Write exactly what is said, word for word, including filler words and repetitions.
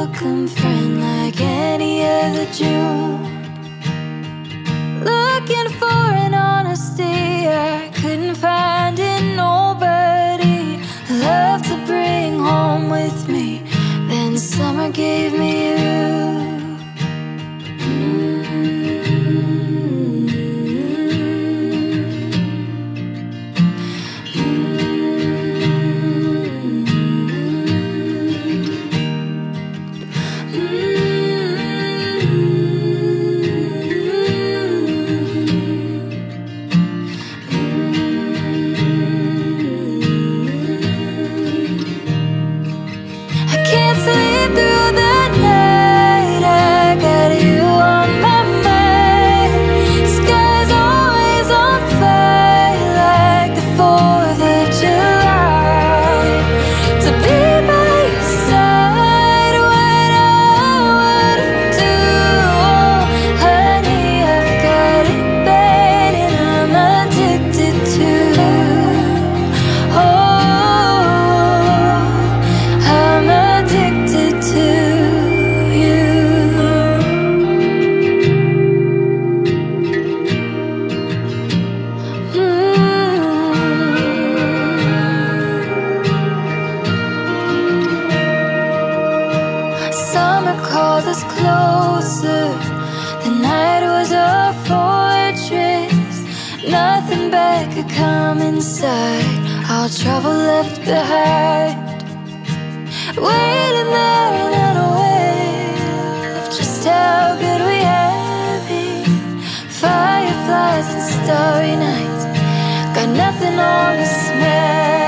welcome friend like any other June. Looking for an honesty I couldn't find in nobody. Love to bring home with me, then summer gave me you. Summer called us closer. The night was a fortress. Nothing bad could come inside. All trouble left behind. Waiting there and unaware of just how good we had been. Fireflies and starry nights, got nothing on the smell.